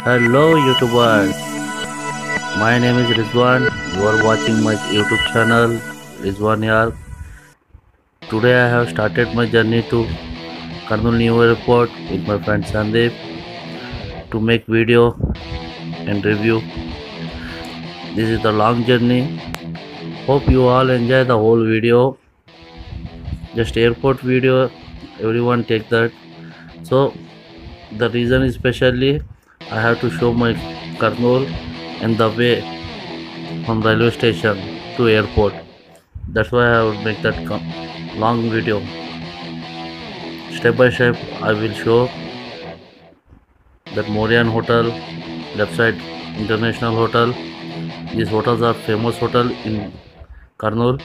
Hello YouTubers, my name is Rizwan. You are watching my YouTube channel Rizwan Yar. Today I have started my journey to Kurnool New Airport with my friend Sandeep to make video and review. This is the long journey. Hope you all enjoy the whole video. Just airport video, everyone take that. So the reason is especially I have to show my Kurnool and the way from railway station to airport. That's why I will make that long video. Step by step I will show that Morian Hotel, left side International Hotel. These hotels are famous hotel in Kurnool.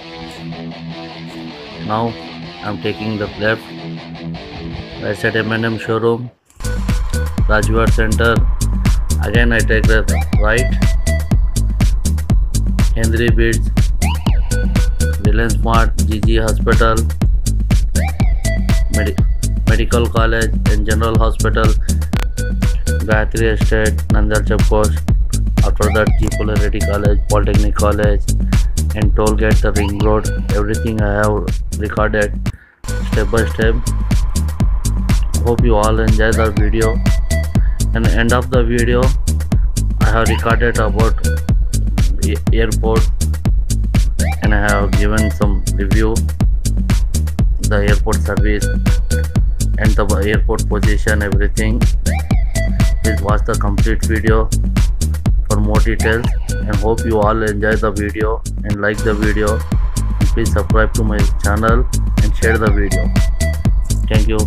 Now I am taking the left. Right side M&M showroom, Rajwar Center. Again I take the right. Henry Beach, Reliance Mart, GG Hospital, Medical College and General Hospital, Gayatri Estate, Nandal Checkpost. After that, G. College, Polytechnic College, and toll gate, the ring road. Everything I have recorded step by step. Hope you all enjoy the video. And end of the video, I have recorded about the airport and I have given some review, the airport service and the airport position, everything. Please watch the complete video for more details, and hope you all enjoy the video and like the video. And please subscribe to my channel and share the video. Thank you.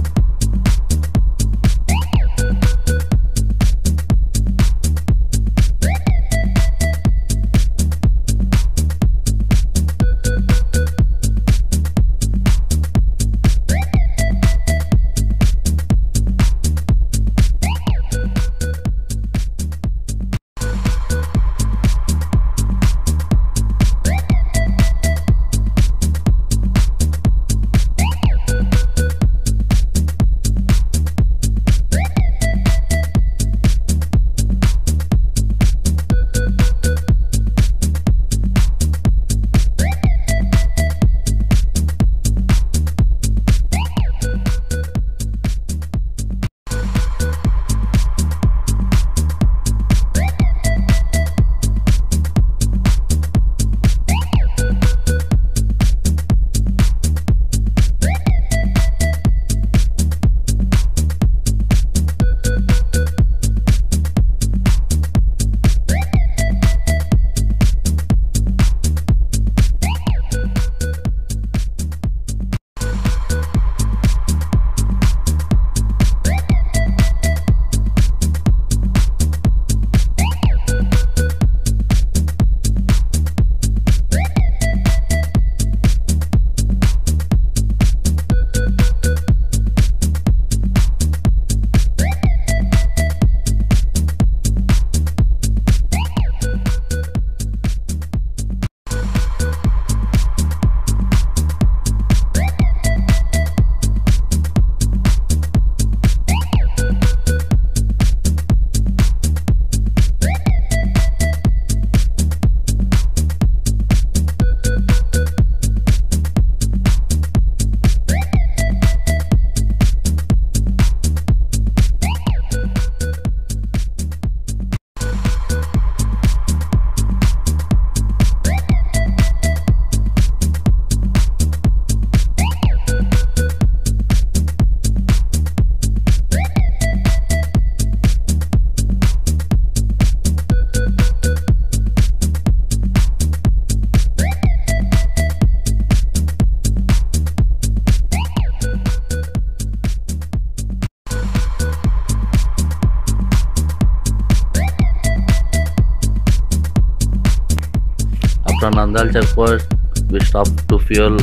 After Nandal checkpoint, we stop to fuel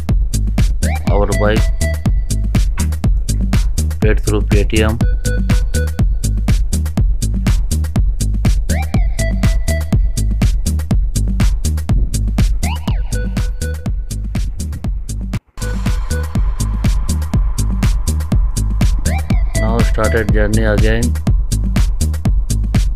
our bike, paid through Paytm. Now started journey again.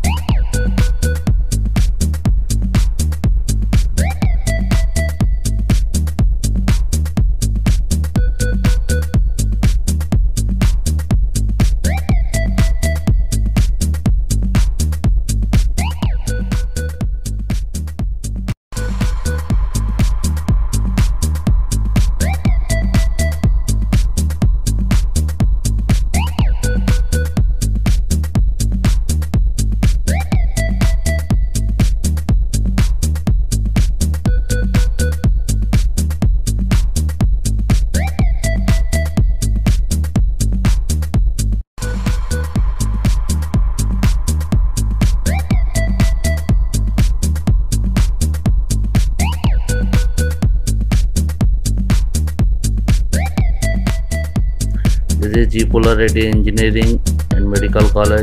This is G. Reddy Engineering and Medical College.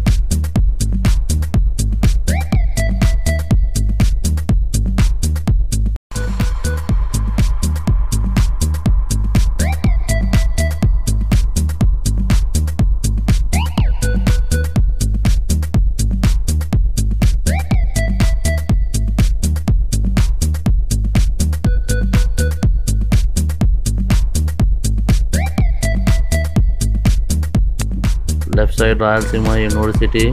Left side Rayalaseema University.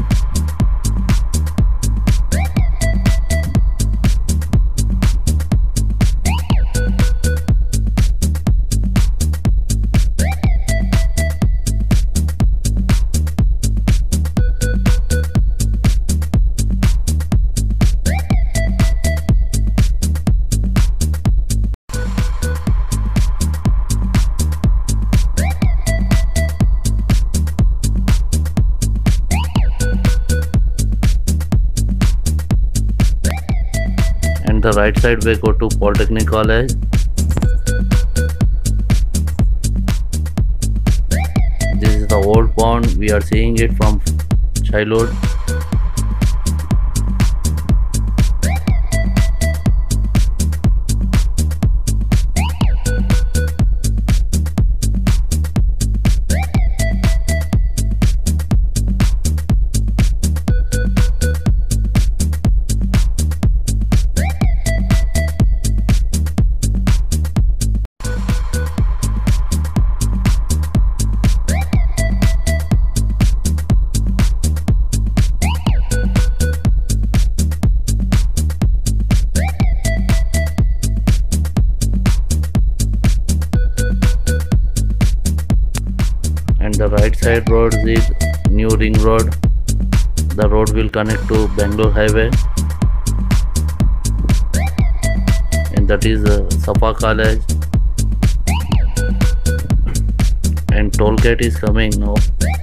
And the right side we go to Polytechnic College. This is the old pond, we are seeing it from childhood. And the right side road is new ring road. The road will connect to Bangalore highway, and that is Safa College. And toll gate is coming now.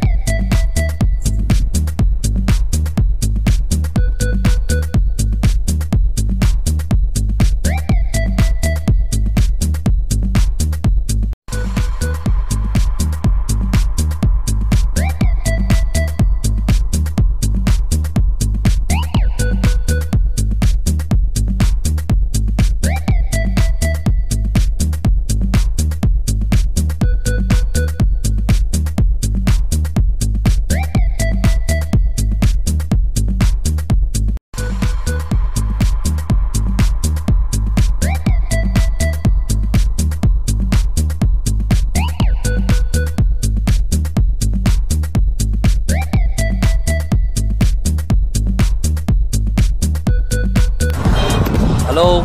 Hello,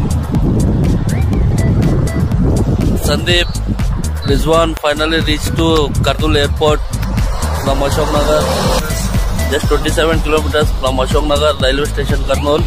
Sandeep, Rizwan finally reached to Kurnool Airport from Ashok Nagar. Just 27 kilometers from Ashok Nagar railway station, Kurnool.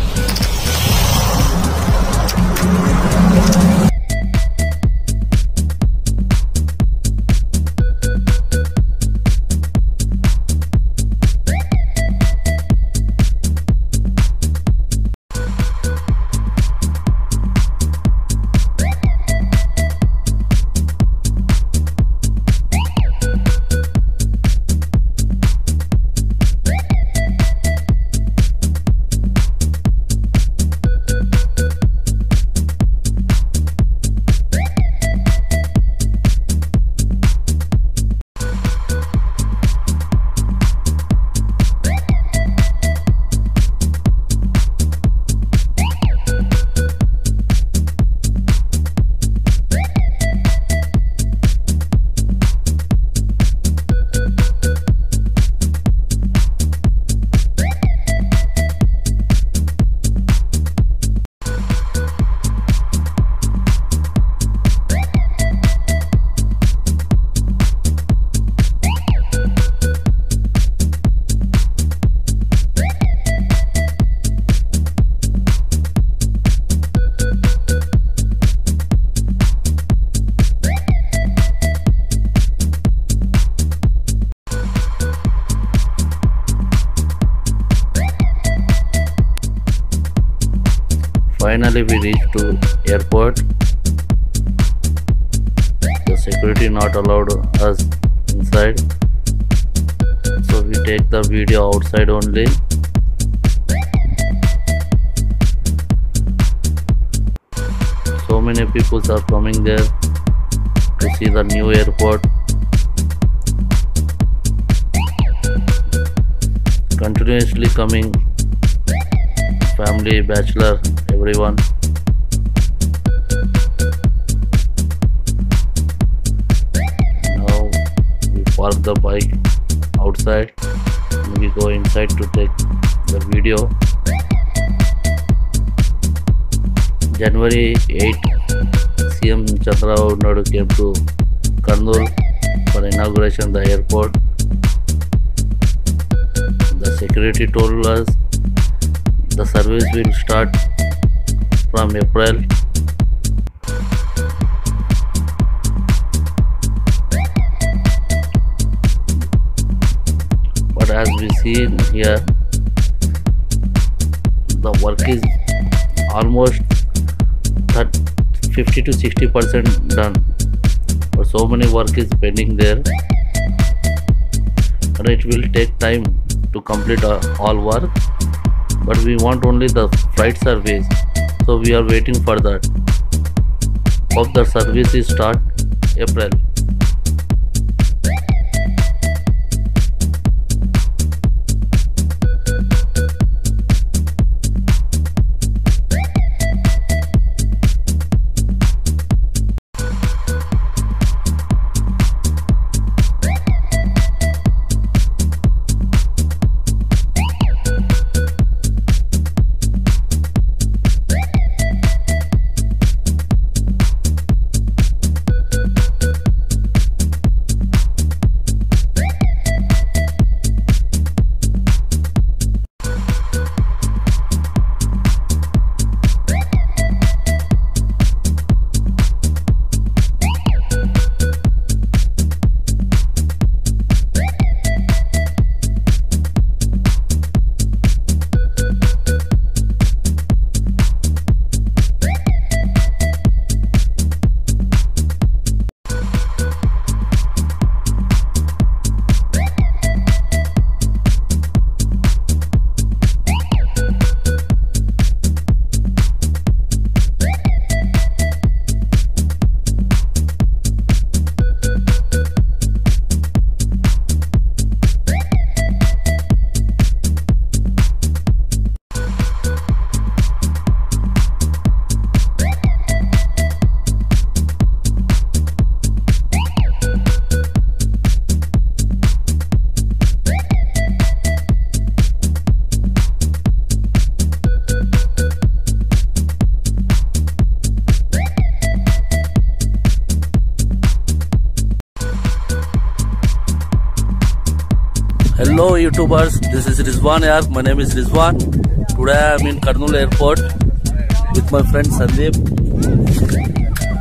Finally we reached to airport. The security not allowed us inside, so we take the video outside only. So many people are coming there to see the new airport. Continuously coming, family, bachelor, everyone. Now we park the bike outside and we go inside to take the video. January 8, CM Chandrababu Naidu came to Kurnool for inauguration of the airport. The security told us the service will start from April. But as we see here, the work is almost 50 to 60% done, but so many work is pending there, and it will take time to complete all work. But we want only the flight service, so we are waiting for that. Hope the service is start April. Hello YouTubers, this is Rizwan here. My name is Rizwan. Today I am in Kurnool Airport with my friend Sandeep.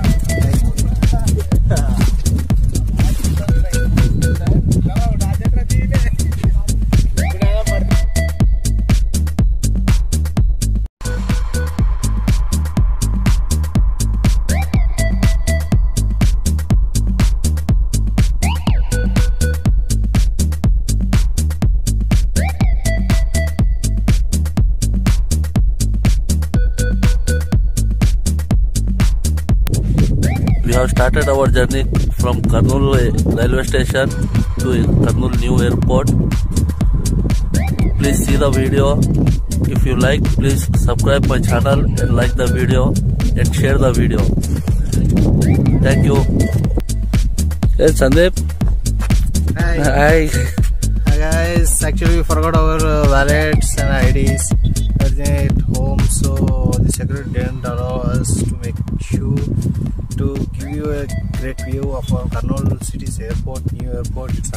We have started our journey from Kurnool railway station to Kurnool new airport. Please see the video. If you like, please subscribe my channel and like the video and share the video. Thank you. Hey Sandeep. Hi. Hi guys. Actually we forgot our wallets and IDs. Everything at home, so the security didn't allow us to make sure to give you a great view of our Kurnool city's airport, new airport. It's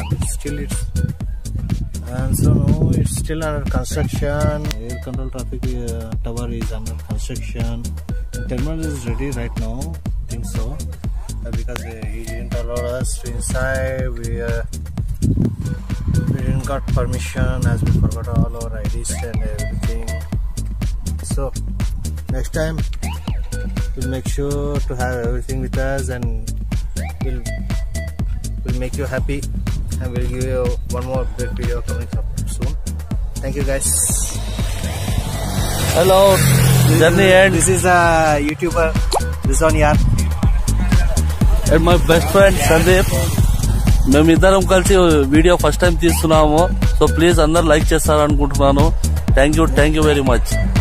still under construction. Air control traffic tower is under construction. The terminal is ready right now. I think so, because he didn't allow us to inside. We didn't got permission as we forgot all our IDs and everything. So next time we'll make sure to have everything with us, and we'll make you happy. and we'll give you one more great video coming up soon. Thank you guys. Hello, journey end. This is a YouTuber, Rizwan Yar. And my best friend Sandeep. మేమిద్దరం కలిసి video first time తీస్తున్నాము. So please అందరు like చేస్తారనుకుంటున్నాను. Thank you very much.